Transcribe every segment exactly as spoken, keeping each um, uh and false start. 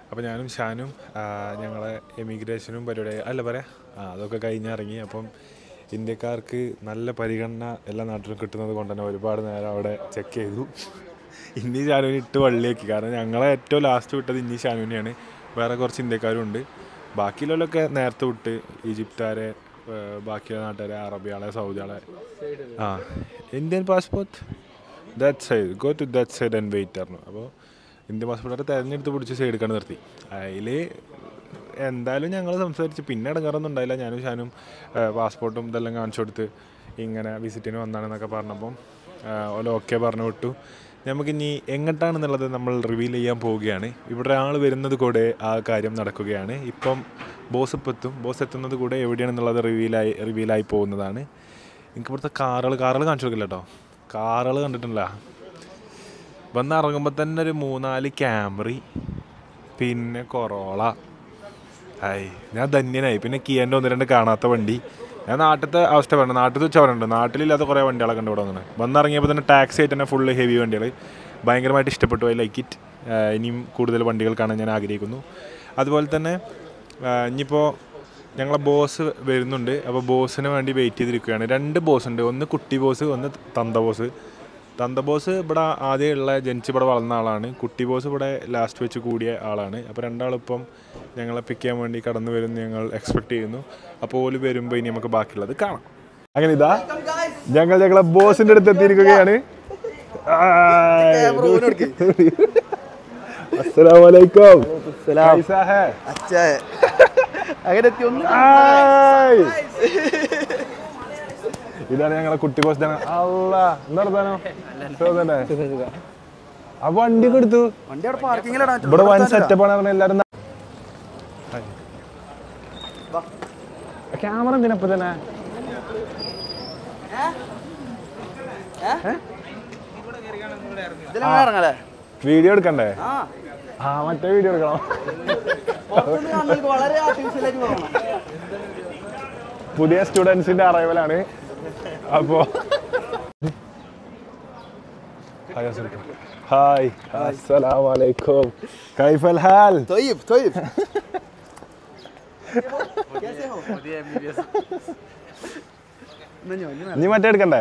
അപ്പോൾ ഞാനും ഷാനും ഞങ്ങളെ എമിഗ്രേഷനും പരിപാടി അല്ല പറയാം ആ അതൊക്കെ കഴിഞ്ഞിറങ്ങി. അപ്പം ഇന്ത്യക്കാർക്ക് നല്ല പരിഗണന എല്ലാ നാട്ടിലും കിട്ടുന്നത് കൊണ്ട് തന്നെ ഒരുപാട് നേരം അവിടെ ചെക്ക് ചെയ്തു. ഇനി ഷാനുവിനെ ഇട്ട് വള്ളിയാക്കി. കാരണം ഞങ്ങളെ ഏറ്റവും ലാസ്റ്റ് വിട്ടത് ഇനി ഷാനുവിനെയാണ്. വേറെ കുറച്ച് ഇന്ത്യക്കാരും ഉണ്ട്. ബാക്കിയുള്ളവരൊക്കെ നേരത്തെ വിട്ട് ഈജിപ്തുകാരെ, ബാക്കിയുള്ള നാട്ടുകാരെ, അറബിയാളെ, സൗദിയാളെ. ആ Indian passport that side, go to that side and wait ആയിരുന്നു. അപ്പോൾ ഇന്ത്യൻ പാസ്പോർട്ട് തിരഞ്ഞെടുത്ത് പിടിച്ച് സൈഡ് എടുക്കാൻ നിർത്തി. അതിൽ എന്തായാലും ഞങ്ങൾ സംസാരിച്ച് പിന്നെ ഇടങ്ങാറൊന്നും ഉണ്ടായില്ല. ഞാനും ഷാനും പാസ്പോർട്ടും ഇതെല്ലാം കാണിച്ചു കൊടുത്ത് ഇങ്ങനെ വിസിറ്റിന് വന്നാണെന്നൊക്കെ പറഞ്ഞപ്പം ഓല ഓക്കെ പറഞ്ഞു വിട്ടു. നമുക്കിനി എങ്ങോട്ടാണെന്നുള്ളത് നമ്മൾ റിവീൽ ചെയ്യാൻ പോവുകയാണ്. ഇവിടെ ആൾ വരുന്നത് കൂടെ ആ കാര്യം നടക്കുകയാണ്. ഇപ്പം ബോസ് ഇപ്പം എത്തും. ബോസ് എത്തുന്നത് കൂടെ എവിടെയാണെന്നുള്ളത് റിവീലായി റിവീലായി പോകുന്നതാണ്. എനിക്ക് ഇവിടുത്തെ കാറുകൾ കാറുകൾ കാണിച്ചു കൊടുക്കില്ല കേട്ടോ. കാറുകൾ കണ്ടിട്ടില്ല. വന്ന് ഇറങ്ങുമ്പോൾ തന്നെ ഒരു മൂന്നാല് ക്യാമറി, പിന്നെ കൊറോള. ആയി ഞാൻ ധന്യനായി. പിന്നെ കിയൻ്റെ ഒന്ന് രണ്ട് കാണാത്ത വണ്ടി. ഞാൻ നാട്ടിലത്തെ അവസ്ഥ പറഞ്ഞു. നാട്ടിൽ വെച്ചാൽ പറയുന്നുണ്ട്, നാട്ടിലില്ലാത്ത കുറേ വണ്ടികളൊക്കെ ഉണ്ട് ഇവിടെ വന്നത്. വന്നിറങ്ങിയപ്പോൾ തന്നെ ടാക്സി ആയിട്ട് തന്നെ ഫുള്ള് ഹെവി വണ്ടികൾ ഭയങ്കരമായിട്ട് ഇഷ്ടപ്പെട്ടു. I like it. ഇനിയും കൂടുതൽ വണ്ടികൾ കാണാൻ ഞാൻ ആഗ്രഹിക്കുന്നു. അതുപോലെ തന്നെ ഇനിയിപ്പോൾ ഞങ്ങളെ ബോസ് വരുന്നുണ്ട്. അപ്പോൾ ബോസിന് വേണ്ടി വെയിറ്റ് ചെയ്തിരിക്കുകയാണ്. രണ്ട് ബോസ് ഉണ്ട്. ഒന്ന് കുട്ടി ബോസ്, ഒന്ന് തന്ത ബോസ്. തന്ത ബോസ് ഇവിടെ ആദ്യമുള്ള ജനിച്ച് ഇവിടെ വളർന്ന ആളാണ്. കുട്ടി ബോസ് ഇവിടെ ലാസ്റ്റ് വെച്ച് കൂടിയ ആളാണ്. അപ്പോൾ രണ്ടാളിപ്പം ഞങ്ങളെ പിക്ക് ചെയ്യാൻ വേണ്ടി കടന്നു വരുമെന്ന് ഞങ്ങൾ എക്സ്പെക്ട് ചെയ്യുന്നു. അപ്പോൾ ഓല് വരുമ്പോൾ ഇനി നമുക്ക് ബാക്കിയുള്ളത് കാണാം. അങ്ങനെ ഇതാ ഞങ്ങൾ ഞങ്ങളെ ബോസിൻ്റെ അടുത്ത് എത്തിയിരിക്കുകയാണ്. അസ്സലാമലൈക്കും. ഇതാണ് ഞങ്ങളെ കുട്ടി ബോസ്. അല്ല എന്താ ആ വണ്ടിയൊക്കെ എടുത്തു. ഇവിടെ വൻ സെറ്റപ്പാണ് പറഞ്ഞ എല്ലാരും. ക്യാമറ എന്തിനപ്പം തന്നെ വീഡിയോ എടുക്കണ്ടേ? ആ മറ്റേ വീഡിയോ എടുക്കണം. പുതിയ സ്റ്റുഡൻസിന്റെ അറൈവലാണ്. അപ്പോ ഹായ് അസ്സലാമു അലൈക്കും. കൈഫൽ ഹാൽ? طيب طيب. നീ മറ്റേ എടുക്കണ്ടേ?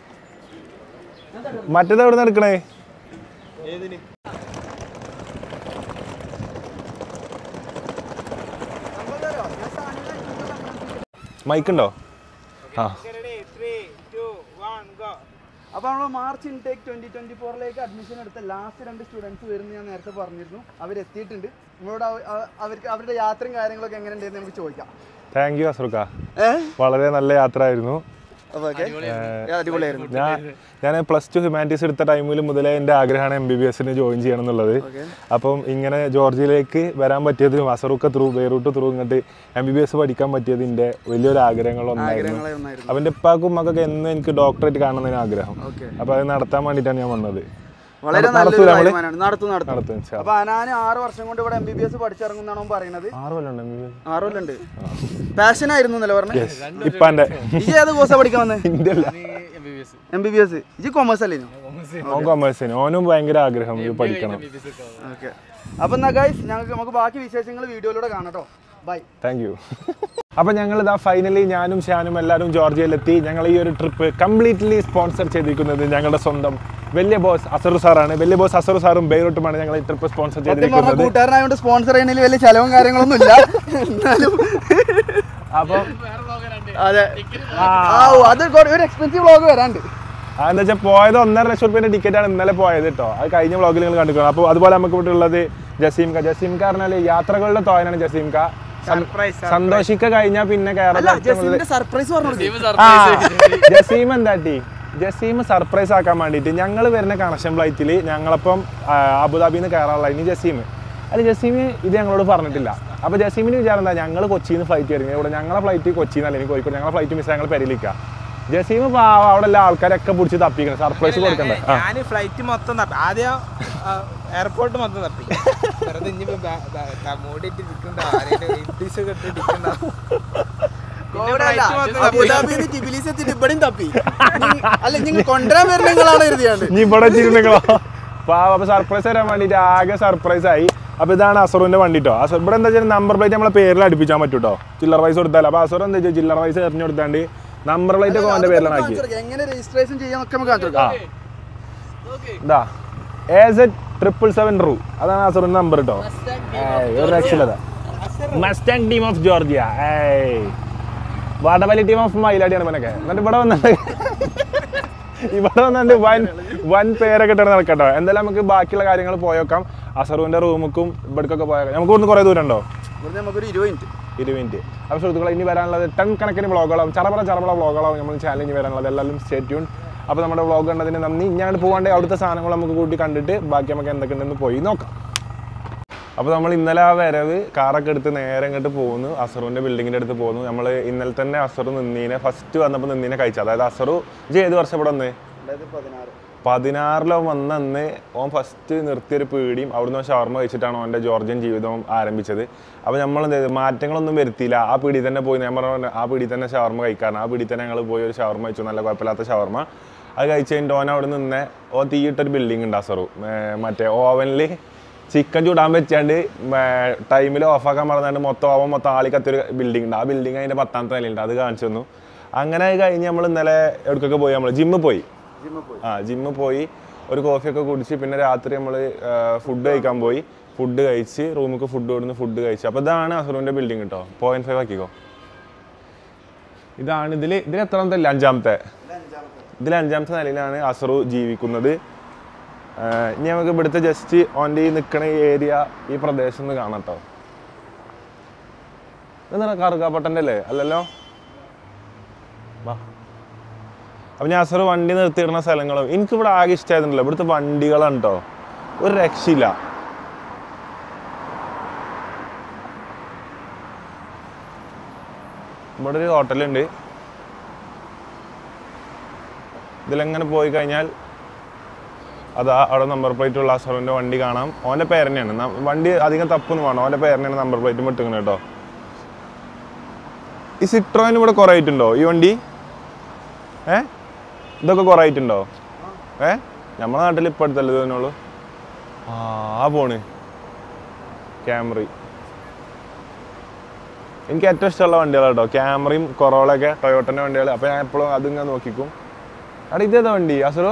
മറ്റേത് എവിടെ നിന്ന് എടുക്കണേ? മൈക്കുണ്ടോ? ആ അപ്പോൾ നമ്മൾ മാർച്ച് ഇൻടേക്ക് ട്വന്റി ട്വന്റി ഫോറിലേക്ക് അഡ്മിഷൻ എടുത്ത ലാസ്റ്റ് രണ്ട് സ്റ്റുഡൻസ് വരുന്ന ഞാൻ നേരത്തെ പറഞ്ഞിരുന്നു. അവരെത്തിയിട്ടുണ്ട്. നമ്മളോട് അവർക്ക് അവരുടെ യാത്രയും കാര്യങ്ങളൊക്കെ എങ്ങനെ ഉണ്ടെന്ന് നമുക്ക് ചോദിക്കാം. താങ്ക് യു അസ്രുക്ക. വളരെ നല്ല യാത്ര ആയിരുന്നു. ഞാൻ ഞാൻ പ്ലസ് ടു ഹ്യൂമാനിറ്റീസ് എടുത്ത ടൈമിൽ മുതലേ എൻ്റെ ആഗ്രഹമാണ് എം ബി ബി എസിന് ജോയിൻ ചെയ്യണം എന്നുള്ളത്. അപ്പം ഇങ്ങനെ ജോർജിയയിലേക്ക് വരാൻ പറ്റിയത് അസറുക്ക ത്രൂ ബെയ്റൂട്ട് ത്രൂ ഇങ്ങോട്ട് എം ബി ബി എസ് പഠിക്കാൻ പറ്റിയത് എൻ്റെ വലിയൊരു ആഗ്രഹങ്ങളൊന്നായിരുന്നു. അവൻ്റെ ഉപ്പാക്കും മക്കൊക്കെ എന്ന് എനിക്ക് ഡോക്ടറേറ്റ് കാണുന്നതിന് ആഗ്രഹം. അപ്പം അത് നടത്താൻ വേണ്ടിയിട്ടാണ് ഞാൻ വന്നത്. വളരെ നല്ലൊരു തീരുമാനമാണ്. നടത്തും നടത്തും. അപ്പൊ ഞാൻ ആറ് വർഷം കൊണ്ട് ഇവിടെ എം ബി ബി എസ് പഠിച്ചിറങ്ങുന്നാണോ പറയുന്നത്? ആറ് കൊല്ലുണ്ട്. പാഷൻ ആയിരുന്നു എന്നല്ലേ പറഞ്ഞത്? ഇജ് ഏത് കോഴ്സാ പഠിക്കാൻ വന്നേ? M B B S. ഇജ് കൊമേഴ്സ് അല്ലേ? ഓനും ഭയങ്കര ആഗ്രഹം പഠിക്കണം. ഓക്കെ. അപ്പൊ എന്നാ ഗൈസ് ഞങ്ങൾക്ക് നമുക്ക് ബാക്കി വിശേഷങ്ങൾ വീഡിയോയിലൂടെ കാണാട്ടോ. ബൈ. Thank you. അപ്പം ഞങ്ങൾ ഇതാ ഫൈനലി ഞാനും ഷാനും എല്ലാവരും ജോർജിയയിലെത്തി. ഞങ്ങൾ ഈ ഒരു ട്രിപ്പ് കംപ്ലീറ്റ്ലി സ്പോൺസർ ചെയ്തിരിക്കുന്നത് ഞങ്ങളുടെ സ്വന്തം വലിയ ബോസ് അസറു സാറാണ്. വലിയ ബോസ് അസറു സാറും ബെയ്റൂട്ടുമാണ് ഞങ്ങൾ ഈ ട്രിപ്പ് സ്പോൺസർ ചെയ്തിരിക്കുന്നത്. കൂട്ടുകാരനായോണ്ട് സ്പോൺസർ ചെയ്യുന്നതിൽ വലിയ ചെലവും കാര്യങ്ങളൊന്നും ഇല്ല. അപ്പം അതെ അത് ഒരു എക്സ്പെൻസീവ് വ്ളോഗ് വരാണ്ട്. അതെന്താ വെച്ചാൽ പോയത് ഒന്നര ലക്ഷം റുപ്യേൻ്റെ ടിക്കറ്റാണ് ഇന്നലെ പോയത് കേട്ടോ. അത് കഴിഞ്ഞ വ്ളോഗിൽ നിങ്ങൾ കണ്ടിരിക്കണം. അപ്പോൾ അതുപോലെ നമുക്ക് ഇവിടെ ഉള്ളത് ജസീംക. ജസീംക പറഞ്ഞാൽ യാത്രകളുടെ തോയനാണ് ജസീംക. സന്തോഷിക്ക കഴിഞ്ഞാൽ പിന്നെ ജസീം എന്താട്ടി ജസീം സർപ്രൈസ് ആക്കാൻ വേണ്ടിയിട്ട് ഞങ്ങൾ വരുന്ന കണക്ഷൻ ഫ്ലൈറ്റിൽ ഞങ്ങളപ്പം അബുദാബിയിൽ നിന്ന് കയറാനുള്ള ഇനി ജസീം അല്ല ജസീം ഇത് ഞങ്ങളോട് പറഞ്ഞിട്ടില്ല. അപ്പോൾ ജസീമിന് വിചാരം എന്താ ഞങ്ങൾ കൊച്ചിയിൽ നിന്ന് ഫ്ലൈറ്റ് വരുന്നത്. ഇവിടെ ഞങ്ങളെ ഫ്ലൈറ്റ് കൊച്ചിയിൽ നിന്നല്ല ഇനി കോഴിക്കോട്. ഞങ്ങളെ ഫ്ലൈറ്റ് മിസ് ഞങ്ങൾ പെരയിലിരിക്കുക. ജസീം പാവം അവിടെ എല്ലാ ആൾക്കാരൊക്കെ പിടിച്ച് തപ്പിക്കണം. സർപ്രൈസ് കൊടുക്കണ്ടേ? ഞാൻ ഫ്ലൈറ്റ് മൊത്തം തപ്പി. ആദ്യം എയർപോർട്ട് മൊത്തം തപ്പി. സർപ്രൈസ് തരാൻ വേണ്ടിട്ട് ആകെ സർപ്രൈസ് ആയി. അപ്പോൾ ഇതാണ് അസറുവിൻ്റെ വണ്ടി കേട്ടോ. അസർ ഇവിടെ എന്താ വെച്ചാൽ നമ്പർ പ്ലേറ്റ് നമ്മളെ പേരിൽ അടുപ്പിച്ചാൻ പറ്റും കേട്ടോ, ചില്ലറ പൈസ കൊടുത്താൽ. അപ്പോൾ അസർ എന്താ വെച്ചാൽ ചില്ലറ പൈസ എറിഞ്ഞു കൊടുത്താണ്ട് നമ്പർ പ്ലേറ്റ് ഒക്കെ അവൻ്റെ പേരിലാണ് ആക്കി. എങ്ങനെ രജിസ്ട്രേഷൻ ചെയ്യാന്നൊക്കെ നമുക്ക് കാണിച്ചു കൊടുക്കാം. ഇതാ എ സെഡ് ട്രിപ്പിൾ സെവൻ റൂ, അതാണ് അസറിൻ്റെ നമ്പർ കേട്ടോ. ഒരു രക്ഷയില്ലതാ മസ്റ്റാങ് ടീം ഓഫ് ജോർജിയ. ഏയ് വാടവലി ടീം ഓഫ് മയിലാടിയാണ് ഇവനൊക്കെ. എന്നിട്ട് ഇവിടെ വന്നിട്ട് ഇവിടെ വന്നിട്ട് വൻ വൻ പേരൊക്കെ ഇട്ടാണ് നടക്കട്ടോ. എന്തായാലും നമുക്ക് ബാക്കിയുള്ള കാര്യങ്ങൾ പോയേക്കാം. അസറുവിൻ്റെ റൂമുക്കും ഇവിടേക്കൊക്കെ പോയേക്കാം. നമുക്ക് ഇവിടുന്ന് കുറേ ദൂരം ഉണ്ടോ? നമുക്കൊരു ഇരുപത് മിനിറ്റ് ഇരുപത് മിനിറ്റ്. അപ്പോൾ സുഹൃത്തുക്കളെ ഇനി വരാനുള്ളത് ടൺ കണക്കിന് വ്ളോഗുകളാവും, ചറപറ ചറപറ വ്ളോഗുകളാവും നമ്മൾ ചാനൽ ഇനി വരാനുള്ളത്. എല്ലാവരും സ്റ്റേ ട്യൂൺ. അപ്പോൾ നമ്മുടെ വ്ളോഗ് കണ്ടതിന് നന്ദി. ഞാൻ പോകാണ്ട് അവിടുത്തെ സാധനങ്ങൾ നമുക്ക് കൂട്ടി കണ്ടിട്ട് ബാക്കി നമുക്ക് എന്തൊക്കെ ഉണ്ടെന്ന് പോയി നോക്കാം. അപ്പോൾ നമ്മൾ ഇന്നലെ ആ വരവ് കാറൊക്കെ എടുത്ത് നേരെ ഇങ്ങോട്ട് പോകുന്നു, അസറുവിൻ്റെ ബിൽഡിങ്ങിൻ്റെ അടുത്ത് പോകുന്നു. നമ്മൾ ഇന്നലെ തന്നെ അസറു നിന്നീനെ ഫസ്റ്റ് വന്നപ്പോൾ നിന്നീനെ കഴിച്ചു. അതായത് അസറു ഇജ്ജ് ഏത് വർഷം ഇവിടെ വന്ന് പതിനാറിലോ വന്നന്ന് ഓൻ ഫസ്റ്റ് നിർത്തിയൊരു പീടിയും അവിടുന്ന് ഷവർമ കഴിച്ചിട്ടാണ് ഓൻ്റെ ജോർജിയൻ ജീവിതം ആരംഭിച്ചത്. അപ്പോൾ നമ്മൾ എന്ത് ചെയ്തു, മാറ്റങ്ങളൊന്നും വരുത്തിയില്ല. ആ പീടി തന്നെ പോയി ഞാൻ പറഞ്ഞ ആ പീടി തന്നെ ഷവർമ കഴിക്കാറ്. ആ പീടി തന്നെ ഞങ്ങൾ പോയി ഒരു ഷവർമ കഴിച്ചു, നല്ല കുഴപ്പമില്ലാത്ത ഷവർമ. അത് കഴിച്ച് കഴിഞ്ഞിട്ട് ഓൻ അവിടെ നിന്ന് ഓ തീയിട്ടൊരു ബിൽഡിംഗ് ഉണ്ട് അസറു, മറ്റേ ഓവനിൽ ചിക്കൻ ചൂടാൻ വെച്ചാണ്ട് ടൈമിൽ ഓഫാക്കാൻ പറഞ്ഞാണ്ട് മൊത്തം ഓവൻ മൊത്തം ആളി കത്തിയൊരു ബിൽഡിംഗ് ഉണ്ട്. ആ ബിൽഡിംഗ് അതിൻ്റെ പത്താമത്തെ നിലയുണ്ട്, അത് കാണിച്ചു തന്നു. അങ്ങനെ കഴിഞ്ഞ് നമ്മൾ ഇന്നലെ എവിടേക്കൊക്കെ പോയി, നമ്മൾ ജിമ്മിൽ പോയി. ആ ജിമ്മിൽ പോയി ഒരു കോഫിയൊക്കെ കുടിച്ച് പിന്നെ രാത്രി നമ്മൾ ഫുഡ് കഴിക്കാൻ പോയി. ഫുഡ് കഴിച്ച് റൂമിലേക്ക് ഫുഡ് കൊടുന്ന് ഫുഡ് കഴിച്ചു. അപ്പോൾ ഇതാണ് അസറുവിൻ്റെ ബിൽഡിംഗ് കേട്ടോ. പോയിൻറ്റ് ഫൈവ് ആക്കിക്കോ. ഇതാണ് ഇതിൽ ഇതിൽ എത്രാമത്തെ അല്ല അഞ്ചാമത്തെ ഇതിൽ അഞ്ചാമത്തെ നിലയിലാണ് അസറു ജീവിക്കുന്നത്. ഇനി നമുക്ക് ഇവിടുത്തെ ജസ്റ്റ് ഓൻ്റെ ഈ നിൽക്കണ ഏരിയ ഈ പ്രദേശം ഒന്ന് കാണാം കേട്ടോ. ഇതെന്താ കറുകാപ്പട്ടൻ്റെ അല്ലേ? അല്ലല്ലോ. വാ. അപ്പം ഞാൻ അസറ് വണ്ടി നിർത്തിയിടുന്ന സ്ഥലങ്ങളും എനിക്കിവിടെ ആകെ ഇഷ്ടമായിരുന്നല്ലോ. ഇവിടുത്തെ വണ്ടികളാണ് കേട്ടോ, ഒരു രക്ഷയില്ല. ഇവിടെ ഒരു ഹോട്ടലുണ്ട്. ഇതിലെങ്ങനെ പോയി കഴിഞ്ഞാൽ അതാ അവിടെ നമ്പർ പ്ലേറ്റ് ഉള്ള അസറിൻ്റെ വണ്ടി കാണാം. ഓൻ്റെ പേര് തന്നെയാണ് വണ്ടി, അധികം തപ്പൊന്നും വേണം. ഓൻ്റെ പേര് തന്നെയാണ് നമ്പർ പ്ലേറ്റും ഇട്ടിങ്ങനെ കേട്ടോ. ഈ സിട്രോയിൻ ഇവിടെ കുറേ ആയിട്ടുണ്ടോ ഈ വണ്ടി? ഏ ഇതൊക്കെ കുറേ ആയിട്ടുണ്ടോ? ഏ നമ്മുടെ നാട്ടിൽ ഇപ്പം അടുത്തല്ലേ ഇതിനുള്ളൂ. ആ പോണ് ക്യാമറി. എനിക്ക് ഏറ്റവും ഇഷ്ടമുള്ള വണ്ടികളാണ് കേട്ടോ ക്യാമറയും കൊറോളയൊക്കെ, ടൊയോട്ടൻ്റെ വണ്ടികൾ. അപ്പോൾ ഞാൻ എപ്പോഴും അതിങ്ങനെ നോക്കിക്കും. അവിടെ ഇതേതാ വണ്ടി അസറോ?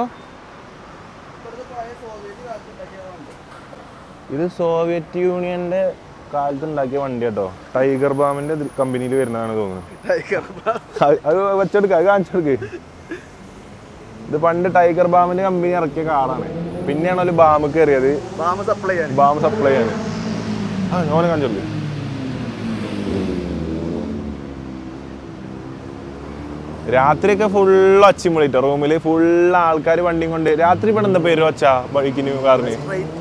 ഇത് സോവിയറ്റ് യൂണിയന്റെ കാലത്ത് ഉണ്ടാക്കിയ വണ്ടി കേട്ടോ. ടൈഗർ ബാമിന്റെ കമ്പനിയിൽ വരുന്നതാണ് തോന്നുന്നത്. അത് വെച്ചെടുക്ക, അത് കാണിച്ചെടുക്ക്. ഇത് പണ്ട് ടൈഗർ ബാമിന്റെ കമ്പനി ഇറക്കിയ കാറാണ്. പിന്നെയാണ് ഒരു ബാമ് കയറിയത്, ബാം സപ്ലൈ ബാം സപ്ലൈ ആണ്. ആ ഓനെ കാണിച്ചെടുക്ക്. രാത്രിയൊക്കെ ഫുള്ള് ഒച്ചമുളിട്ടോ റൂമില് ഫുള്ള് ആൾക്കാർ വണ്ടിയും കൊണ്ട്. രാത്രി ഇവിടെ എന്താ പേര് വെച്ചാ ബൈക്കിന് കാറിന്?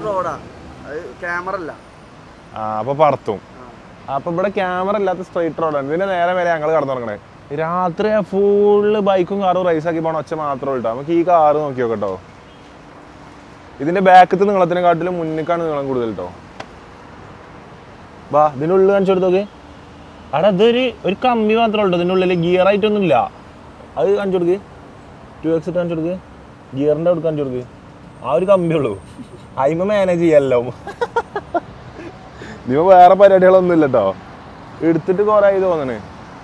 ആ അപ്പൊ പറത്തും. അപ്പൊ ഇവിടെ ക്യാമറ ഇല്ലാത്ത സ്ട്രൈറ്റ് റോഡാണ്. ഇതിന്റെ നേരെ വരെ ഞങ്ങൾ കടന്നു തുടങ്ങണേ. രാത്രി ഫുള്ള് ബൈക്കും കാറും റൈസാക്കി പോകണ ഒച്ച മാത്രമേ ഉള്ളൂ. നമുക്ക് ഈ കാറ് നോക്കി നോക്കട്ടോ. ഇതിന്റെ ബാക്കത്തെ നീളത്തിനെക്കാട്ടിലും മുന്നിക്കാണ് നീളം കൂടുതൽ കേട്ടോ. വാ ഇതിൻ്റെ ഉള്ളിൽ കാണിച്ചു കൊടുത്തോക്കെ. അവിടെ അതൊരു ഒരു കമ്പി മാത്രമേ ഉള്ളൂ. ഇതിൻ്റെ ഉള്ളിൽ ഗിയർ ആയിട്ടൊന്നും ഇല്ല. അത് കാണിച്ചു കൊടുക്ക്. ടു എക്സ് ഇട്ട് കാണിച്ചു കൊടുക്ക്. ഗിയറിൻ്റെ അവിടെ കാണിച്ചു കൊടുക്ക്. ആ ഒരു കമ്പി ഉള്ളൂ. അതിമ മാനേജ് ചെയ്യാമല്ലോ. നീ വേറെ പരിപാടികളൊന്നും ഇല്ല കേട്ടോ. എടുത്തിട്ട് കുറേ ആയി തോന്നണേ.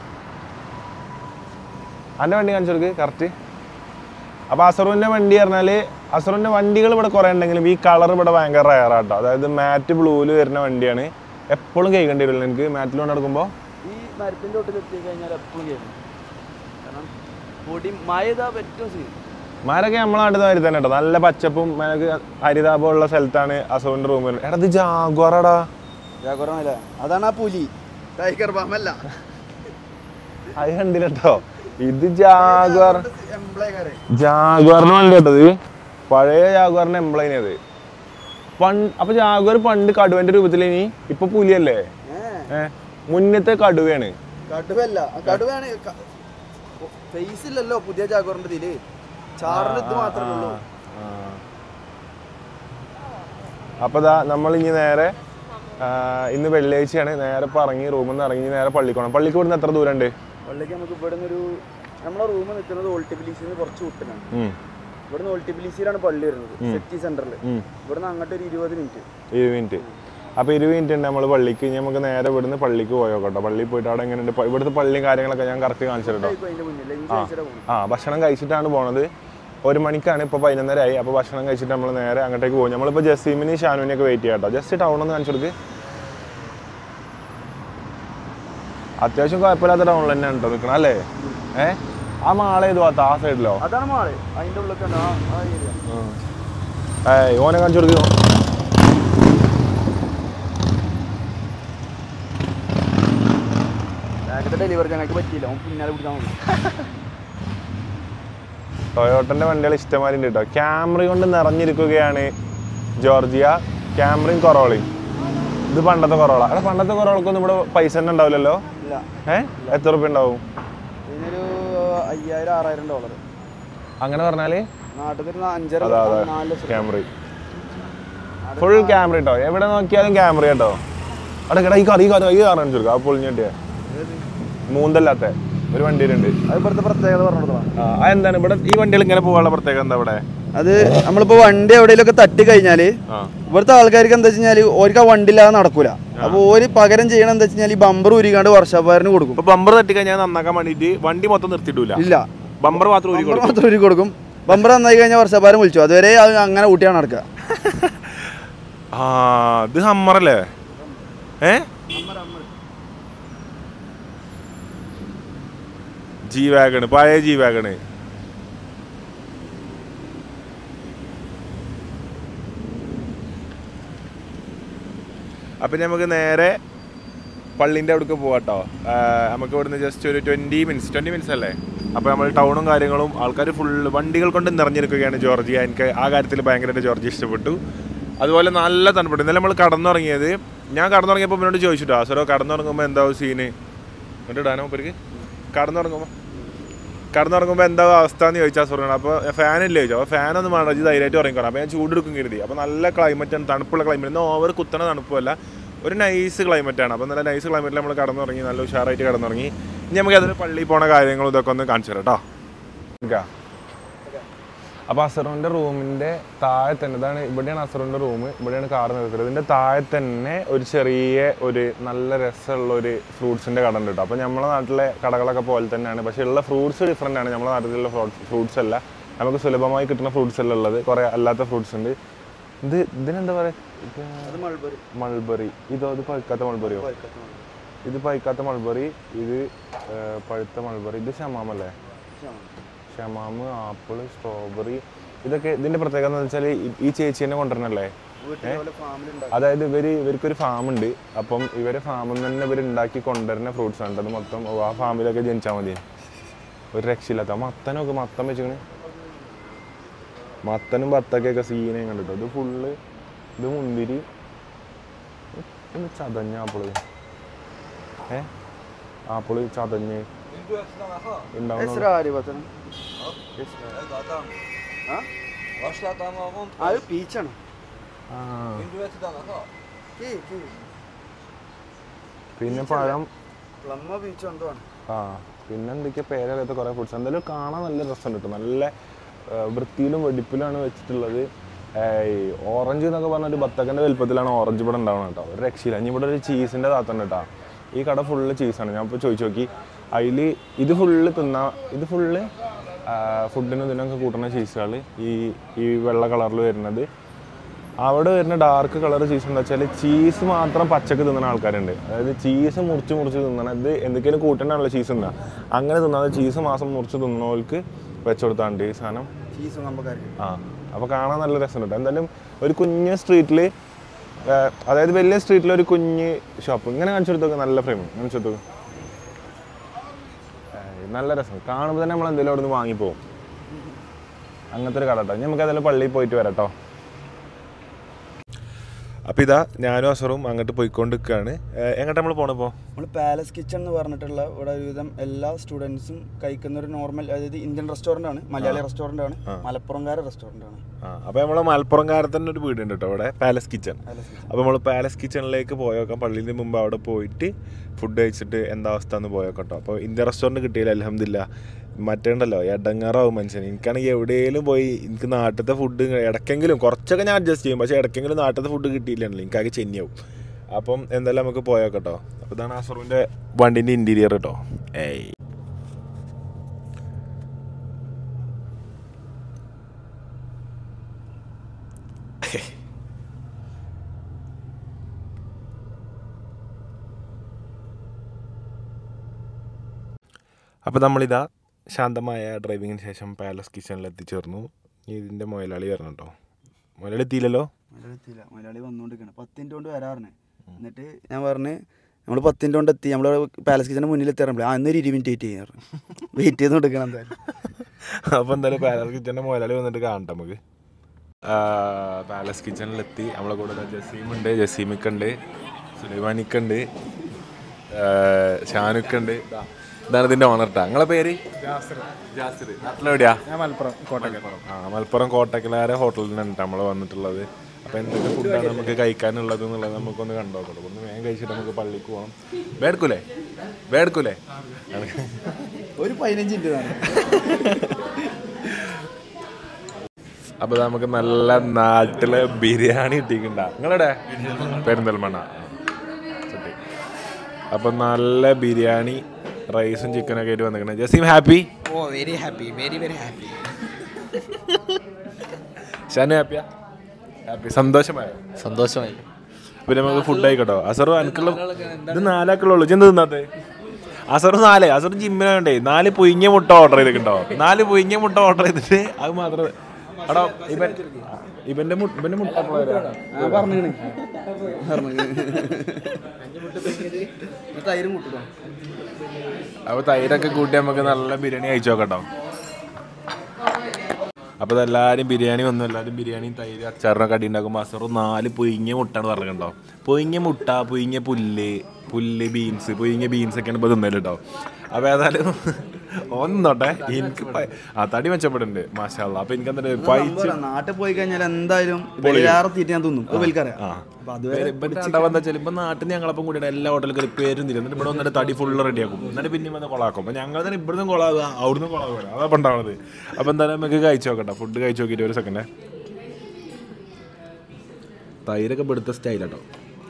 എൻ്റെ വണ്ടി കാണിച്ചു കൊടുക്ക് കറക്റ്റ്. അപ്പോൾ അസറുവിൻ്റെ വണ്ടി പറഞ്ഞാൽ അസറുവിൻ്റെ വണ്ടികൾ ഇവിടെ കുറേ ഉണ്ടെങ്കിലും ഈ കളർ ഇവിടെ ഭയങ്കര റയറാട്ടോ. അതായത് മാറ്റ് ബ്ലൂവിൽ വരുന്ന വണ്ടിയാണ്. എപ്പോഴും കേൾക്കേണ്ടി വരില്ല എനിക്ക് മാറ്റിൽ കൊണ്ട് നടക്കുമ്പോൾ. ഈ മരത്തിൻ്റെ തൊട്ടിൽ എത്തി കഴിഞ്ഞാൽ എപ്പോഴും കേൾക്കും. കാരണം പൊടി മഴ പറ്റും. മരൊക്കെ നമ്മളെ നാട്ടിൽ നിന്ന് തന്നെ കേട്ടോ. നല്ല പച്ചപ്പും ഹരിതാപമുള്ള സ്ഥലത്താണ് അസറുവിൻ്റെ റൂമിൽ. എടാ ഇത് ജാഗ്വാറാടാ. ജാഗ്വാറല്ല, അതാണ് ആ പുലി. ടൈഗർ ബാമല്ല. അത് കണ്ടില്ല കേട്ടോ. ഇത് ജാഗ്വാർ ജാഗ്വാറിന് വണ്ടി കേട്ടത്. പഴയ ജാഗ്വാറിന്റെ എംപ്ലോയിനെ അത്. പണ്ട് അപ്പൊ ജാഗ്വാർ പണ്ട് കടുവന്റെ രൂപത്തിലേനി, ഇപ്പൊ പുലിയല്ലേ? ഏഹ് മുന്നത്തെ കടുവയാണ്. കടുവല്ല, കടുവയാണ്. ഫേസ് ഇല്ലല്ലോ പുതിയ ജാഗ്വാറിന്റെ ഇതില്. ചാറിന് ഇത് മാത്രമേ ഉള്ളൂ. അപ്പൊ ദാ നമ്മൾ ഇനി നേരെ ഇന്ന് വെള്ളിയാഴ്ചയാണ്. നേരെ ഇറങ്ങി റൂമിൽ നിന്ന് ഇറങ്ങി നേരെ പള്ളിക്ക് പോകണം. പള്ളിക്ക് ഇവിടുന്ന് എത്ര ദൂരം ഉണ്ട്? പള്ളിക്ക് നമുക്ക് ഇവിടെ നിന്നൊരു നമ്മളെ റൂം നിൽക്കുന്നത് ഓൾട്ടിബിലിസിന്ന് കുറച്ച് വിട്ടനാണ്. ഇവിടുന്ന് ഓൾട്ടിബിലിസിയിലാണ് പള്ളി വരുന്നത്, സിറ്റി സെന്ററിൽ. ഇവിടുന്ന് അങ്ങോട്ട് ഒരു ഇരുപത് മിനിറ്റ് ഇരുപത് മിനിറ്റ് അപ്പോൾ ഇരുപത് മിനിറ്റ് ഉണ്ട് നമ്മൾ പള്ളിക്ക്. ഇനി നമുക്ക് നേരെ ഇവിടുന്ന് പള്ളിക്ക് പോയോ കേട്ടോ. പള്ളിയിൽ പോയിട്ട് അവിടെ എങ്ങനെയുണ്ട് ഇവിടുത്തെ പള്ളിയും കാര്യങ്ങളൊക്കെ ഞാൻ കറക്റ്റ് കാണിച്ചു കേട്ടോ. ആ ആ ഭക്ഷണം കഴിച്ചിട്ടാണ് പോണത്. ഒരു മണിക്കാണ് ഇപ്പോൾ പതിനൊന്നരയായി. അപ്പോൾ ഭക്ഷണം കഴിച്ചിട്ട് നമ്മൾ നേരെ അങ്ങോട്ടേക്ക് പോകും. നമ്മളിപ്പോൾ ജസീമിന് ഷാനുവിനെയൊക്കെ വെയിറ്റ് ചെയ്യാം കേട്ടോ. ജസ്റ്റ് ടൗണൊന്ന് കാണിച്ചു കൊടുക്ക്. അത്യാവശ്യം കുഴപ്പമില്ലാത്ത ടൗണിൽ തന്നെയാണ് കേട്ടോ നിൽക്കണം അല്ലേ. ഏഹ് ആ മാള ഏത് ഭാഗത്ത് ആ സൈഡിലോ? അതാണ് മാള്. അതിൻ്റെ ഉള്ളിൽ ഏയ് ഓനെ കാണിച്ചു കൊടുക്കോ. ഡെലിവറി ഞങ്ങൾക്ക് പറ്റിയില്ല. പിന്നാലെ പിടിക്കാൻ മതി. ടൊയോട്ടൻ്റെ വണ്ടികൾ ഇഷ്ടമാതിരി ഉണ്ട് കേട്ടോ. ക്യാമറ കൊണ്ട് നിറഞ്ഞിരിക്കുകയാണ് ജോർജിയ. ക്യാമറയും കൊറോളയും. ഇത് പണ്ടത്തെ കൊറോള. അവിടെ പണ്ടത്തെ കൊറോളക്കൊന്നും ഇവിടെ പൈസ തന്നെ ഉണ്ടാവില്ലല്ലോ. ഏഹ് എത്ര റുപ്യ ഉണ്ടാവും? ഇതിനൊരു അയ്യായിരം ആറായിരം ഡോളർ. അങ്ങനെ പറഞ്ഞാല് നാട്ടിൽ ക്യാമറ ഫുൾ ക്യാമറ കേട്ടോ. എവിടെ നോക്കിയാലും ക്യാമറ കേട്ടോ. അവിടെ കേട്ടോ ഈ കാർ ഈ കാർ ഈ കാർ കാണിച്ചു കൊടുക്കുക. ആ പൊളിഞ്ഞിട്ടിയ മൂന്തല്ലാത്ത ഒരു വണ്ടിയിലുണ്ട്. അത് ഇവിടുത്തെ പ്രത്യേകത പറഞ്ഞു. അതെന്താണ് ഇവിടെ ഈ വണ്ടികൾ ഇങ്ങനെ പോകാനുള്ള പ്രത്യേകത എന്താ ഇവിടെ? അത് നമ്മളിപ്പോ വണ്ടി എവിടെയെങ്കിലൊക്കെ തട്ടി കഴിഞ്ഞാല് ഇവിടുത്തെ ആൾക്കാർക്ക് എന്താ വെച്ചാൽ ഓർക്ക് ആ വണ്ടി ഇല്ലാതെ നടക്കൂല. അപ്പൊ ഓര് പകരം ചെയ്യണം എന്താ വെച്ചാൽ ഈ ബമ്പർ ഉരുക്കാണ്ട് വർഷാപ്പാരന് കൊടുക്കും. ബമ്പർ തട്ടി കഴിഞ്ഞാൽ നന്നാക്കാൻ വേണ്ടിട്ട് വണ്ടി മൊത്തം നിർത്തിയിട്ടില്ല. ഇല്ല, ബമ്പർ മാത്രം മാത്രം ഉരുക്കി കൊടുക്കും. ബമ്പർ നന്നായി കഴിഞ്ഞാൽ വർഷാപ്പാരൻ വിളിച്ചു. അതുവരെ അങ്ങനെ ഊട്ടിയാണ് നടക്കുക. ആ ഇത് ഹമ്മറല്ലേ? ഏ ജി വാഗണ്, പഴയ ജി വാഗണ്. അപ്പം നമുക്ക് നേരെ പള്ളീൻ്റെ അവിടേക്ക് പോകാട്ടോ. നമുക്ക് ഇവിടുന്ന് ജസ്റ്റ് ഒരു ട്വൻറ്റി മിനിറ്റ്സ് ട്വൻറ്റി മിനിറ്റ്സ് അല്ലേ. അപ്പോൾ നമ്മൾ ടൗണും കാര്യങ്ങളും ആൾക്കാർ ഫുള്ള് വണ്ടികൾ കൊണ്ട് നിറഞ്ഞിരിക്കുകയാണ് ജോർജിയ. എനിക്ക് ആ കാര്യത്തിൽ ഭയങ്കരമായിട്ട് ജോർജിയ ഇഷ്ടപ്പെട്ടു. അതുപോലെ നല്ല തണുപ്പെട്ടു. ഇന്നലെ നമ്മൾ കടന്നുറങ്ങിയത്, ഞാൻ കടന്നുറങ്ങിയപ്പോൾ എന്നോട് ചോദിച്ചിട്ടോ അസറോ കടന്നുറങ്ങുമ്പോൾ എന്താവും സീന് എന്നിട്ട് ഇടാനോ പേർക്ക് കടന്നുറങ്ങുമ്പോൾ കടന്നുറങ്ങുമ്പോൾ എന്താവും അവസ്ഥ എന്ന് ചോദിച്ചാൽ അസറോണ്. അപ്പോൾ ഫാനില്ലേ ചോദിച്ചു. അപ്പോൾ ഫാനൊന്നും വേണ്ട, ഇത് ധൈര്യമായിട്ട് ഉറങ്ങിക്കണം. അപ്പോൾ ഞാൻ ചൂടെടുക്കും കരുതി. അപ്പോൾ നല്ല ക്ലൈമറ്റാണ്, തണുപ്പുള്ള ക്ലൈമറ്റ്. ഇന്ന് ഓവർ കുത്തണ തണുപ്പല്ല, ഒരു നൈസ് ക്ലൈമറ്റാണ്. അപ്പോൾ നല്ല നൈസ് ക്ലൈമറ്റിൽ നമ്മൾ കടന്നുറങ്ങി, നല്ല ഉഷാറായിട്ട് കടന്നുറങ്ങി. ഇനി നമുക്ക് അതിന് പള്ളിയിൽ പോണ കാര്യങ്ങളും ഇതൊക്കെ ഒന്ന് കാണിച്ചു തരാം കേട്ടോ. അപ്പോൾ അസറുവിൻ്റെ റൂമിൻ്റെ താഴെ തന്നെ, ഇതാണ് ഇവിടെയാണ് അസറുവിൻ്റെ റൂം, ഇവിടെയാണ് കാർ നിർത്തുന്നത്. ഇതിൻ്റെ താഴെ തന്നെ ഒരു ചെറിയ ഒരു നല്ല രസമുള്ള ഒരു ഫ്രൂട്ട്സിൻ്റെ കട ഉണ്ട് കേട്ടോ. അപ്പോൾ നമ്മുടെ നാട്ടിലെ കടകളൊക്കെ പോലെ തന്നെയാണ്, പക്ഷേ ഉള്ള ഫ്രൂട്ട്സ് ഡിഫറെൻ്റ് ആണ്. നമ്മുടെ നാട്ടിലുള്ള ഫ്രൂട്ട്സ് അല്ല, നമുക്ക് സുലഭമായി കിട്ടുന്ന ഫ്രൂട്ട്സ് അല്ല ഉള്ളത്, കുറേ അല്ലാത്ത ഫ്രൂട്ട്സ് ഉണ്ട്. ഇത് ഇതിനെന്താ പറയുക? മൾബറി. ഇതോ ഇത് പഴുക്കാത്ത മൾബറിയോ? ഇത് പഴുക്കാത്ത മൾബറി, ഇത് പഴുത്ത മൾബറി. ഇത് ഷമാമല്ലേ? ഷമാമ്, ആപ്പിൾ, സ്ട്രോബെറി. ഇതൊക്കെ ഇതിൻ്റെ പ്രത്യേകത എന്ന് വെച്ചാൽ ഈ ചേച്ചി തന്നെ കൊണ്ടുവരണല്ലേ. അതായത് ഇവർ ഇവർക്കൊരു ഫാമുണ്ട്. അപ്പം ഇവരെ ഫാമിൽ നിന്ന് തന്നെ ഇവർ ഉണ്ടാക്കി കൊണ്ടുവരുന്ന ഫ്രൂട്ട്സ് ആണ്. അത് മൊത്തം ആ ഫാമിലൊക്കെ ജനിച്ചാൽ മതി. ഒരു രക്ഷയില്ലാത്ത മത്തനൊക്കെ മത്തം വെച്ചിക്കണ്. മത്തനും ബത്തക്കൊക്കെ സീനയും കണ്ടിട്ടോ. ഇത് ഫുള്ള് ഇത് മുന്തിരി. ഇത് ചതഞ്ഞ ആപ്പിള്. ഏ ആപ്പിള് ചതഞ്ഞ് ഉണ്ടാവുന്ന പീച്ചാണ്. പിന്നെ പഴം, ആ പിന്നെ എന്തൊക്കെയാ പേരറിയാത്ത കുറേ ഫ്രൂട്ട്സ്. എന്തായാലും കാണാൻ നല്ല രസം കിട്ടും. നല്ല വൃത്തിയിലും വെടിപ്പിലാണ് വെച്ചിട്ടുള്ളത്. ഓറഞ്ച് എന്നൊക്കെ പറഞ്ഞ ഒരു ബത്തക്കൻ്റെ വലുപ്പത്തിലാണ് ഓറഞ്ച് ഇവിടെ ഉണ്ടാവണം കേട്ടോ. ഒരു രക്ഷയില്ല. ഇനി ഇവിടെ ഒരു ചീസിൻ്റെ താത്തണ്ട് കേട്ടോ. ഈ കട ഫുള്ള് ചീസാണ്. ഞാൻ ഇപ്പോൾ ചോദിച്ചു നോക്കി, അതിൽ ഇത് ഫുള്ള് തിന്നാ ഇത് ഫുള്ള് ഫുഡിനും ഇതിനൊക്കെ കൂട്ടുന്ന ചീസുകൾ. ഈ ഈ വെള്ള കളറിൽ വരുന്നത്. അവിടെ വരുന്ന ഡാർക്ക് കളർ ചീസ് എന്താ വെച്ചാൽ ചീസ് മാത്രം പച്ചക്ക് തിന്നുന്ന ആൾക്കാരുണ്ട്. അതായത് ചീസ് മുറിച്ച് മുറിച്ച് തിന്നണം. ഇത് എന്തൊക്കെയാണ് കൂട്ടണമല്ലോ ചീസ് തിന്നുക. അങ്ങനെ തിന്നാതെ ചീസ് മാസം മുറിച്ച് തിന്നവർക്ക് വെച്ചുകൊടുത്താണ്ട് ഈ സാധനം. ആ അപ്പോൾ കാണാൻ നല്ല രസം കിട്ടും. എന്തായാലും ഒരു കുഞ്ഞ് സ്ട്രീറ്റിൽ, അതായത് വലിയ സ്ട്രീറ്റിൽ ഒരു കുഞ്ഞ് ഷോപ്പ് ഇങ്ങനെ കാണിച്ചു കൊടുത്തൊക്കെ നല്ല ഫ്രെയിം കാണിച്ചു കൊടുത്തു. നല്ല രസം കാണുമ്പോൾ തന്നെ നമ്മൾ എന്തെങ്കിലും അവിടെ നിന്ന് വാങ്ങിപ്പോവും. അങ്ങനത്തെ ഒരു കട കേട്ടോ. നമുക്ക് അതിൽ പള്ളിയിൽ പോയിട്ട് വരാം കേട്ടോ. അപ്പോൾ ഇതാ ഞാനും അസറും അങ്ങോട്ട് പോയിക്കൊണ്ടിരിക്കുകയാണ്. എങ്ങോട്ട് നമ്മൾ പോകണിപ്പോൾ? നമ്മൾ പാലസ് കിച്ചൺ എന്ന് പറഞ്ഞിട്ടുള്ള ഇവിടെ ഒരുവിധം എല്ലാ സ്റ്റുഡൻസും കഴിക്കുന്ന ഒരു നോർമൽ, അതായത് ഇന്ത്യൻ റെസ്റ്റോറൻ്റ് ആണ്, മലയാളി റെസ്റ്റോറൻ്റ് ആണ്, മലപ്പുറംകാര റെസ്റ്റോറൻ്റ് ആണ്. ആ അപ്പോൾ നമ്മൾ മലപ്പുറംകാരത്തന്നെ ഒരു വീടുണ്ട് കേട്ടോ ഇവിടെ, പാലസ് കിച്ചൺ. അപ്പോൾ നമ്മൾ പാലസ് കിച്ചണിലേക്ക് പോയേക്കാം. പള്ളിൻ്റെ മുമ്പ് അവിടെ പോയിട്ട് ഫുഡ് കഴിച്ചിട്ട് എന്താ അവസ്ഥ എന്ന് പോയേക്കാം കേട്ടോ. അപ്പോൾ ഇന്ത്യൻ റെസ്റ്റോറൻറ്റ് കിട്ടിയില്ല അൽഹംദുലില്ലാ. മറ്റേണ്ടല്ലോ എടങ്ങാറാവും മനുഷ്യൻ. എനിക്കാണെങ്കിൽ എവിടെയെങ്കിലും പോയി എനിക്ക് നാട്ടിലത്തെ ഫുഡ് ഇടയ്ക്കെങ്കിലും കുറച്ചൊക്കെ ഞാൻ അഡ്ജസ്റ്റ് ചെയ്യും, പക്ഷേ ഇടയ്ക്കെങ്കിലും നാട്ടിലത്തെ ഫുഡ് കിട്ടിയില്ലാണല്ലോ എനിക്കാകെ ചെന്നിയാവും. അപ്പം എന്തായാലും നമുക്ക് പോയാൽ കേട്ടോ. അപ്പോൾ ഇതാണ് അസറുവിൻ്റെ വണ്ടീൻ്റെ ഇൻറ്റീരിയർ കേട്ടോ. ഏയ് അപ്പോൾ നമ്മളിതാ ശാന്തമായ ഡ്രൈവിങ്ങിന് ശേഷം പാലസ് കിച്ചണിൽ എത്തിച്ചേർന്നു. ഇതിൻ്റെ മുതലാളി വരണം കേട്ടോ. മുതലാളി എത്തിയില്ലല്ലോ. മുതലാളി എത്തിയില്ല. മുതലാളി വന്നുകൊണ്ടിരിക്കണം. പത്തിൻ്റെ കൊണ്ട് വരാറുണ്ട്. എന്നിട്ട് ഞാൻ പറഞ്ഞ് നമ്മൾ പത്തിൻ്റെ കൊണ്ട് എത്തി. നമ്മൾ പാലസ് കിച്ചണിൻ്റെ മുന്നിൽ എത്തിയാറുമ്പോൾ ആ ഇന്നൊരു ഇരുപത് മിനിറ്റ് വെയിറ്റ് ചെയ്യാറ് വെയിറ്റ് ചെയ്ത് കൊടുക്കണം എന്തായാലും. അപ്പോൾ എന്തായാലും പാലസ് കിച്ചണിൻ്റെ മുതലാളി വന്നിട്ട് കാണട്ടെ നമുക്ക്. പാലസ് കിച്ചണിലെത്തി. നമ്മളെ കൂടെ ജസീമുണ്ട്, ജസീമിക്കുണ്ട്, സുലൈമാനിക്കുണ്ട്, ഷാനുക്കുണ്ട്. ഇതാണ് ഇതിൻ്റെ ഓണർട്ടാ. നിങ്ങളെ പേര്? ജാസിർ. നാട്ടിലെവിടെയാ? മലപ്പുറം കോട്ടക്കൽ. ആ മലപ്പുറം കോട്ടക്കലാരെ ഹോട്ടലിൽ നിന്നാണ് നമ്മൾ വന്നിട്ടുള്ളത്. അപ്പോൾ എന്തൊക്കെ ഫുഡാണ് നമുക്ക് കഴിക്കാനുള്ളത് എന്നുള്ളത് നമുക്കൊന്ന് കണ്ടോക്കട്ടെ. ഒന്ന് വേഗം കഴിച്ചിട്ട് നമുക്ക് പള്ളിക്ക് പോകണം. വേടുക്കൂലേ വേടുക്കൂലേ ഒരു പതിനഞ്ച് മിനിറ്റ്. അപ്പോൾ നമുക്ക് നല്ല നാട്ടിലെ ബിരിയാണി കിട്ടിയിട്ടുണ്ടാ. നിങ്ങളുടെ പെരിന്തൽമണ്ണ. അപ്പം നല്ല ബിരിയാണി റൈസും ചിക്കനൊക്കെ ആയിട്ട് വന്നിരിക്കണേ. Jaseem happy? Oh very happy, very very happy. Shanu ഹാപ്പിയാ? ഹാപ്പി. സന്തോഷമായോ? സന്തോഷമായി. പിന്നെ നമുക്ക് ഫുഡ് ആയിക്കോട്ടോ. അസറു എനിക്കുള്ള ഇത് നാലാക്കുള്ളൂ. ചെന്ത് തിന്നാത്തേ? അസറു നാല്. അസറു ജിമ്മിനുണ്ടേ നാല് പുയിങ്ങിയ മുട്ട ഓർഡർ ചെയ്തിട്ടുണ്ടോ? നാല് പുയിങ്ങിയ മുട്ട ഓർഡർ ചെയ്തിട്ട് അത് മാത്രമേ എടാ ഇവൻ ഇവൻ്റെ ഇവൻ്റെ മുട്ട പറഞ്ഞു തൈരും മുട്ടോ. അപ്പോൾ തൈരൊക്കെ കൂട്ടി നമുക്ക് നല്ല ബിരിയാണി കഴിച്ചു നോക്കട്ടോ. അപ്പോൾ അതെല്ലാവരും ബിരിയാണി വന്നു. എല്ലാവരും ബിരിയാണിയും തൈര് അച്ചാറിനൊക്കെ അടി ഉണ്ടാക്കുമ്പോൾ അസറു നാല് പൊയിങ്ങിയ മുട്ടാണ് പറഞ്ഞിട്ടുണ്ടോ. പൊയിങ്ങിയ മുട്ട, പൊയിങ്ങിയ പുല്ല്, പുല്ല് ബീൻസ്, പൊയിങ്ങിയ ബീൻസൊക്കെയാണ് ഇപ്പോൾ തിന്നല് കേട്ടോ. അപ്പോൾ ഏതായാലും ഒന്നോട്ടെ എനിക്ക് ആ തടി മെച്ചപ്പെടുന്നുണ്ട് മാഷാള്ള. അപ്പോൾ എനിക്ക് എന്താ പൈസ നാട്ടിൽ പോയി കഴിഞ്ഞാൽ എന്തായാലും വേറെ തീറ്റ ഞാൻ തിന്നും. എന്താ വെച്ചാൽ ഇപ്പം നാട്ടിൽ നിന്ന് ഞങ്ങളപ്പം കൂടിയിട്ട് എല്ലാ ഹോട്ടലുകളും പേരും തിരും. എന്നിട്ട് ഇവിടെ വന്നിട്ട് തടി ഫുള്ള് റെഡിയാക്കും. എന്നിട്ട് പിന്നെ വന്ന് കൊളാക്കും. അപ്പോൾ ഞങ്ങൾ തന്നെ ഇവിടുന്ന് കൊളാകുക, അവിടുന്ന് കൊളാകുക. അതാണ് ഉണ്ടാവുന്നത്. അപ്പോൾ എന്തായാലും നമുക്ക് കഴിച്ചു നോക്കട്ടെ. ഫുഡ് കഴിച്ചു നോക്കിയിട്ട് ഒരു സെക്കൻഡ്. തൈരൊക്കെ പെടുത്ത സ്റ്റൈലാട്ടോ.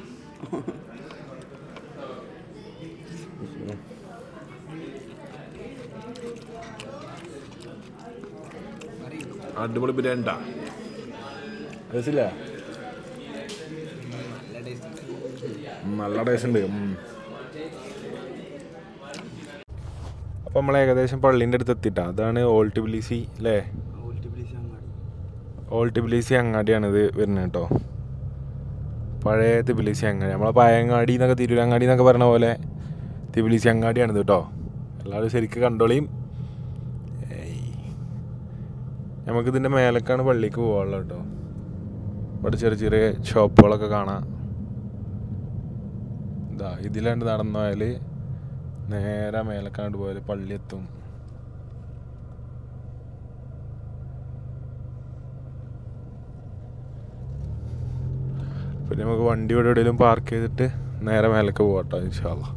അടിപൊളി ബിരിയാണി ഉണ്ടാ. രസില്ല? നല്ല ടേസ്റ്റ് ഉണ്ട്. അപ്പം നമ്മൾ ഏകദേശം പള്ളീൻ്റെ അടുത്ത് എത്തിയിട്ടാ. അതാണ് ഓൾഡ് ടിബിലിസി അല്ലേ? ഓൾഡ് ടിബിലിസി അങ്ങാടിയാണിത് വരുന്നത് കേട്ടോ. പഴയ തിബിലിസി അങ്ങാടി. നമ്മളെ പഴയങ്ങാടി എന്നൊക്കെ തിരൂരങ്ങാടി എന്നൊക്കെ പറഞ്ഞ പോലെ തിബിലിസി അങ്ങാടിയാണിത് കേട്ടോ. എല്ലാവരും ശരിക്കും കണ്ടോളിയും. നമുക്കിതിൻ്റെ മേലേക്കാണ് പള്ളിക്ക് പോകാനുള്ളത് കേട്ടോ. ഇവിടെ ചെറിയ ചെറിയ ഷോപ്പുകളൊക്കെ കാണാം. ഇതാ ഇതിലാണ്ട് നടന്നു പോയാൽ നേരെ മേലേക്കാണ്ട് പോയാൽ പള്ളി എത്തും. പിന്നെ നമുക്ക് വണ്ടി ഇവിടെ എവിടെയെങ്കിലും പാർക്ക് ചെയ്തിട്ട് നേരെ മേലേക്ക് പോകാം കേട്ടോ ഇൻഷാ അല്ലാഹ്.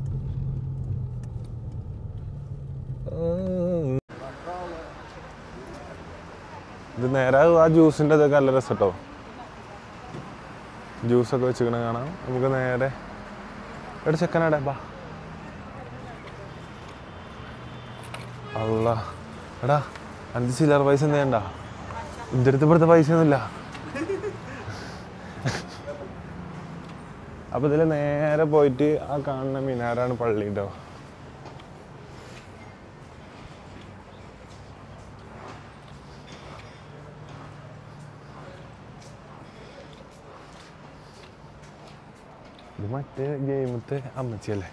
ഇത് നേരെ ആ ജ്യൂസിൻ്റെ അതൊക്കെ നല്ല രസം കേട്ടോ. ജ്യൂസൊക്കെ വെച്ചിരിക്കണ കാണാം. നമുക്ക് നേരെ എവിടെ ചെക്കനാടെ ബാ. അല്ല എടാ അഞ്ച് ചില്ലറ പൈസ എന്താ വേണ്ട? എൻ്റെ അടുത്ത് ഇവിടുത്തെ പൈസ ഒന്നുമില്ല. അപ്പോൾ ഇതിൽ നേരെ പോയിട്ട് ആ കാണുന്ന മിനാരാണ് പള്ളി കേട്ടോ. ഇത് മറ്റേ ഗെയിമത്തെ അമ്മച്ചിയല്ലേ?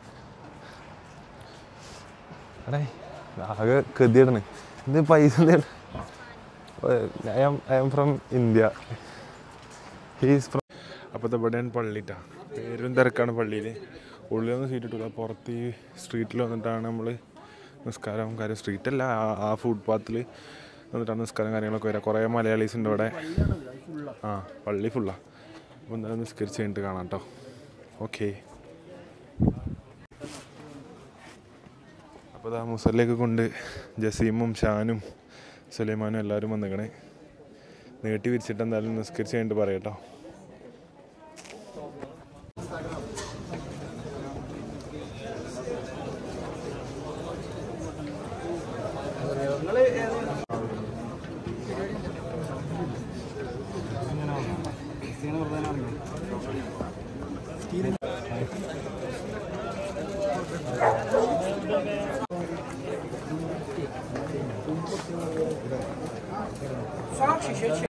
എടേ ആകെ കെതിയിടണ്. ഇത് പൈസ I am from India. He's from. അപ്പോൾ ഇവിടെയാണ് പള്ളിട്ടാ. പേരും തിരക്കാണ് പള്ളിയിൽ. ഉള്ളിലൊന്നും സീറ്റ് ഇട്ടില്ല. പുറത്ത് ഈ സ്ട്രീറ്റിൽ വന്നിട്ടാണ് നമ്മൾ നിസ്കാരവും കാര്യം. സ്ട്രീറ്റല്ല, ആ ഫുട് പാത്തിൽ വന്നിട്ടാണ് നിസ്കാരം കാര്യങ്ങളൊക്കെ വരിക. കുറേ മലയാളീസ് ഉണ്ട് ഇവിടെ. ആ പള്ളി ഫുള്ളാണ്. അപ്പോൾ എന്തായാലും നിസ്കരിച്ച് കഴിഞ്ഞിട്ട് കാണാം കേട്ടോ. ഓക്കെ. അപ്പോൾ ഇതാ മുസല്ലേക്ക് കൊണ്ട് ജസീമും ഷാനും സുലൈമാനും എല്ലാവരും വന്നിക്കണേ. നീട്ടി വിരിച്ചിട്ട് എന്തായാലും നിസ്കരിച്ച് കഴിഞ്ഞിട്ട് പറയാം കേട്ടോ.